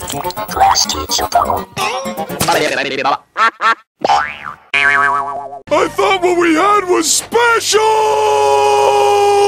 Class teacher. I thought what we had was special!